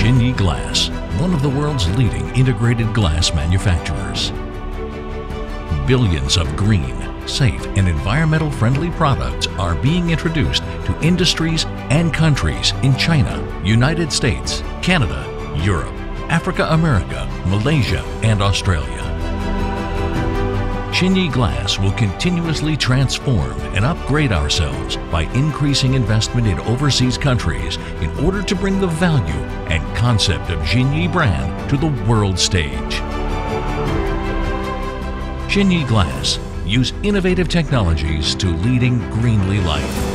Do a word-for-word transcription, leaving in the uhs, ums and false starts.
Xinyi Glass, one of the world's leading integrated glass manufacturers. Billions of green, safe, and environmental-friendly products are being introduced to industries and countries in China, United States, Canada, Europe, Africa, America, Malaysia, and Australia. Xinyi Glass will continuously transform and upgrade ourselves by increasing investment in overseas countries in order to bring the value and concept of Xinyi brand to the world stage. Xinyi Glass use innovative technologies to leading greenly life.